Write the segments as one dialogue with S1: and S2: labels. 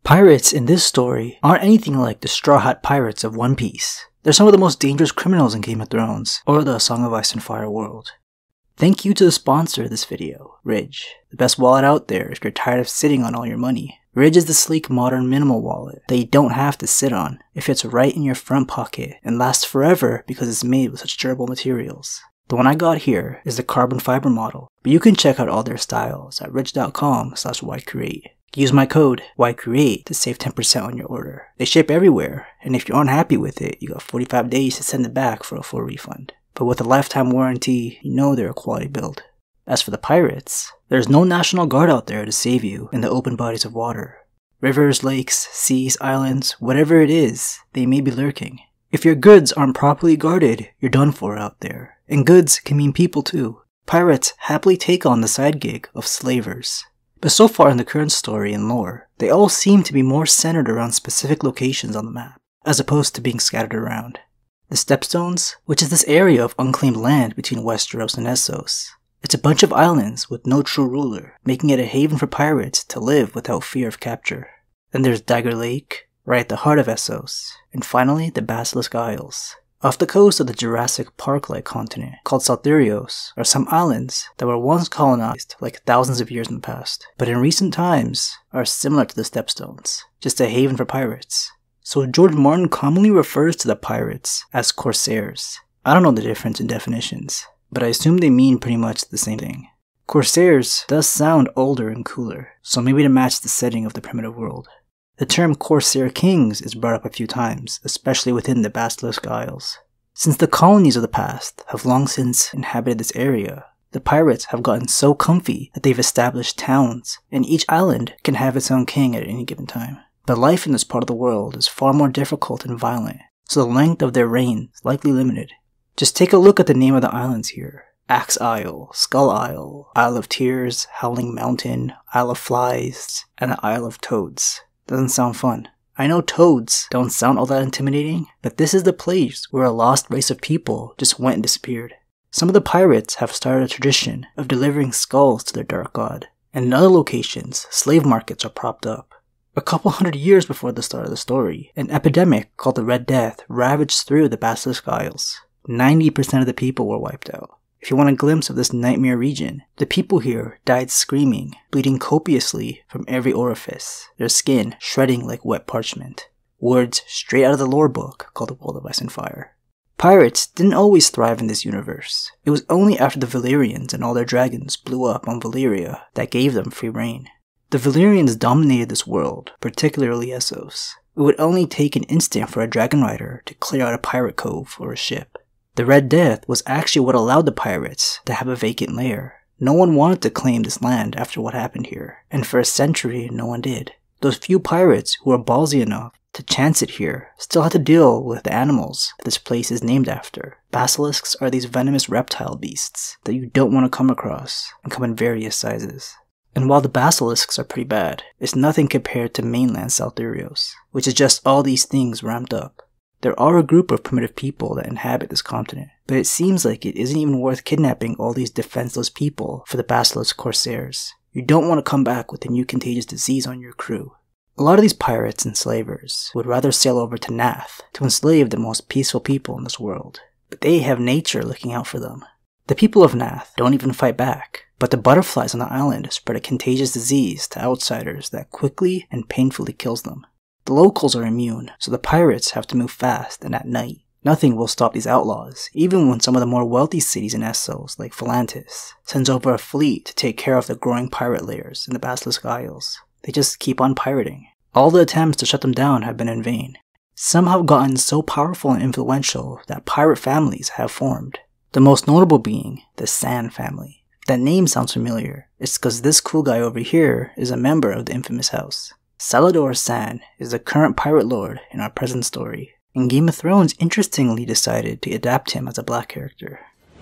S1: Pirates in this story aren't anything like the Straw Hat Pirates of One Piece. They're some of the most dangerous criminals in Game of Thrones, or the Song of Ice and Fire world. Thank you to the sponsor of this video, Ridge, the best wallet out there if you're tired of sitting on all your money. Ridge is the sleek modern minimal wallet that you don't have to sit on. It fits right in your front pocket and lasts forever because it's made with such durable materials. The one I got here is the carbon fiber model, but you can check out all their styles at ridge.com/ycreate. Use my code YCREATE to save 10% on your order. They ship everywhere, and if you're unhappy with it, you got 45 days to send it back for a full refund. But with a lifetime warranty, you know they're a quality build. As for the pirates, there's no National Guard out there to save you in the open bodies of water. Rivers, lakes, seas, islands, whatever it is, they may be lurking. If your goods aren't properly guarded, you're done for out there. And goods can mean people too. Pirates happily take on the side gig of slavers. But so far in the current story and lore, they all seem to be more centered around specific locations on the map, as opposed to being scattered around. The Stepstones, which is this area of unclaimed land between Westeros and Essos. It's a bunch of islands with no true ruler, making it a haven for pirates to live without fear of capture. Then there's Dagger Lake, right at the heart of Essos, and finally the Basilisk Isles. Off the coast of the Jurassic Park-like continent, called Salthurios, are some islands that were once colonized like thousands of years in the past, but in recent times are similar to the Stepstones, just a haven for pirates. So George Martin commonly refers to the pirates as Corsairs. I don't know the difference in definitions, but I assume they mean pretty much the same thing. Corsairs does sound older and cooler, so maybe to match the setting of the primitive world. The term Corsair Kings is brought up a few times, especially within the Basilisk Isles. Since the colonies of the past have long since inhabited this area, the pirates have gotten so comfy that they've established towns, and each island can have its own king at any given time. But life in this part of the world is far more difficult and violent, so the length of their reign is likely limited. Just take a look at the name of the islands here. Axe Isle, Skull Isle, Isle of Tears, Howling Mountain, Isle of Flies, and the Isle of Toads. Doesn't sound fun. I know toads don't sound all that intimidating, but this is the place where a lost race of people just went and disappeared. Some of the pirates have started a tradition of delivering skulls to their dark god, and in other locations, slave markets are propped up. A couple hundred years before the start of the story, an epidemic called the Red Death ravaged through the Basilisk Isles. 90% of the people were wiped out. If you want a glimpse of this nightmare region, the people here died screaming, bleeding copiously from every orifice, their skin shredding like wet parchment. Words straight out of the lore book called The World of Ice and Fire. Pirates didn't always thrive in this universe. It was only after the Valyrians and all their dragons blew up on Valyria that gave them free reign. The Valyrians dominated this world, particularly Essos. It would only take an instant for a dragon rider to clear out a pirate cove or a ship. The Red Death was actually what allowed the pirates to have a vacant lair. No one wanted to claim this land after what happened here, and for a century no one did. Those few pirates who were ballsy enough to chance it here still had to deal with the animals that this place is named after. Basilisks are these venomous reptile beasts that you don't want to come across, and come in various sizes. And while the basilisks are pretty bad, it's nothing compared to mainland Salthurios, which is just all these things ramped up. There are a group of primitive people that inhabit this continent, but it seems like it isn't even worth kidnapping all these defenseless people for the Basilisk Corsairs. You don't want to come back with a new contagious disease on your crew. A lot of these pirates and slavers would rather sail over to Nath to enslave the most peaceful people in this world, but they have nature looking out for them. The people of Nath don't even fight back, but the butterflies on the island spread a contagious disease to outsiders that quickly and painfully kills them. The locals are immune, so the pirates have to move fast and at night. Nothing will stop these outlaws, even when some of the more wealthy cities in Essos, like Volantis, sends over a fleet to take care of the growing pirate lairs in the Basilisk Isles. They just keep on pirating. All the attempts to shut them down have been in vain. Some have gotten so powerful and influential that pirate families have formed. The most notable being the San family. If that name sounds familiar, it's because this cool guy over here is a member of the infamous house. Salladhor Saan is the current pirate lord in our present story, and Game of Thrones interestingly decided to adapt him as a black character.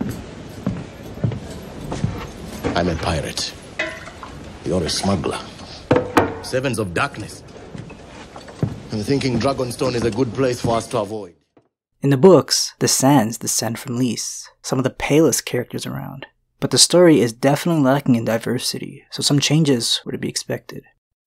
S2: I'm a pirate. You're a smuggler. Sevens of darkness. I'm thinking Dragonstone is a good place for us to avoid.
S1: In the books, the Saans descend from Lys, some of the palest characters around, but the story is definitely lacking in diversity, so some changes were to be expected.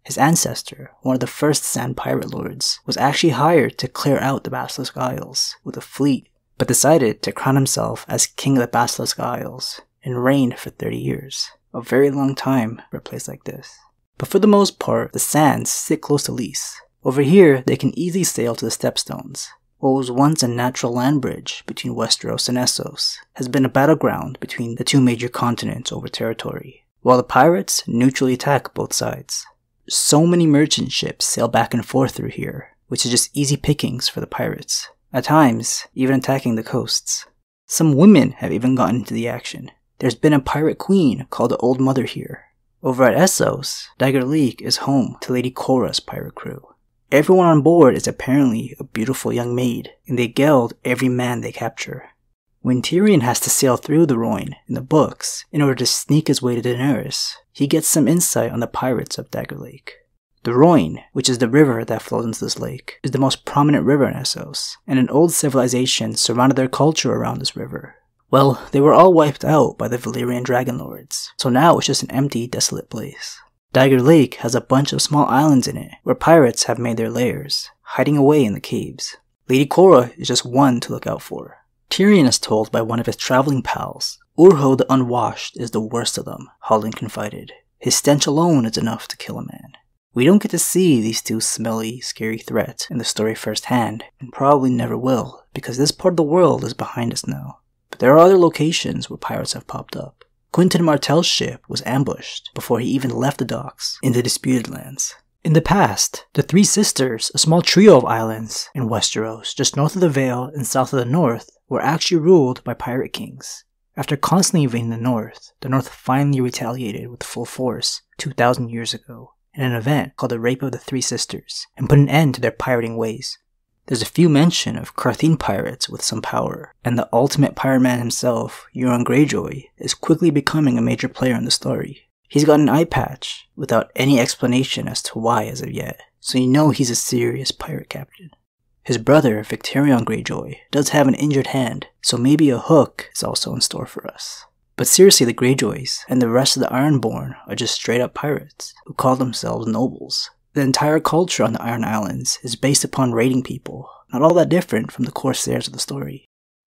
S1: His ancestor, one of the first Sand Pirate Lords, was actually hired to clear out the Basilisk Isles with a fleet, but decided to crown himself as King of the Basilisk Isles and reigned for 30 years. A very long time for a place like this. But for the most part, the Sands sit close to Lys. Over here, they can easily sail to the Stepstones. What was once a natural land bridge between Westeros and Essos has been a battleground between the two major continents over territory, while the pirates neutrally attack both sides. So many merchant ships sail back and forth through here, which is just easy pickings for the pirates, at times even attacking the coasts. Some women have even gotten into the action. There's been a pirate queen called the Old Mother here. Over at Essos, Dagger Lake is home to Lady Korra's pirate crew. Everyone on board is apparently a beautiful young maid, and they geld every man they capture. When Tyrion has to sail through the Rhoyne in the books in order to sneak his way to Daenerys, he gets some insight on the pirates of Dagger Lake. The Rhoyne, which is the river that flows into this lake, is the most prominent river in Essos, and an old civilization surrounded their culture around this river. Well, they were all wiped out by the Valyrian Dragon Lords, so now it's just an empty, desolate place. Dagger Lake has a bunch of small islands in it, where pirates have made their lairs, hiding away in the caves. Lady Korra is just one to look out for. Tyrion is told by one of his traveling pals, Urho the Unwashed is the worst of them, Hollin confided. His stench alone is enough to kill a man. We don't get to see these two smelly, scary threats in the story firsthand, and probably never will, because this part of the world is behind us now. But there are other locations where pirates have popped up. Quentyn Martell's ship was ambushed before he even left the docks in the Disputed Lands. In the past, the Three Sisters, a small trio of islands in Westeros just north of the Vale and south of the North, were actually ruled by pirate kings. After constantly invading the North finally retaliated with full force 2,000 years ago in an event called the Rape of the Three Sisters and put an end to their pirating ways. There's a few mention of Qartheen pirates with some power, and the ultimate pirate man himself, Euron Greyjoy, is quickly becoming a major player in the story. He's got an eye patch, without any explanation as to why as of yet, so you know he's a serious pirate captain. His brother, Victarion Greyjoy, does have an injured hand, so maybe a hook is also in store for us. But seriously, the Greyjoys and the rest of the Ironborn are just straight up pirates, who call themselves nobles. The entire culture on the Iron Islands is based upon raiding people, not all that different from the Corsairs of the story.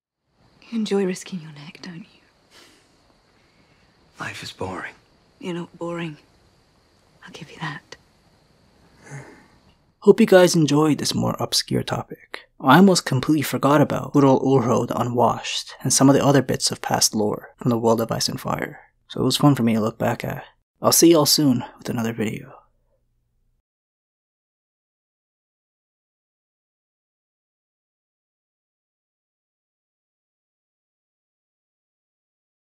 S3: You enjoy risking your neck, don't you?
S4: Life is boring.
S3: You're not boring. I'll give you that.
S1: Hope you guys enjoyed this more obscure topic. I almost completely forgot about good old Urho the Unwashed and some of the other bits of past lore from the world of Ice and Fire, so it was fun for me to look back at. I'll see y'all soon with another video.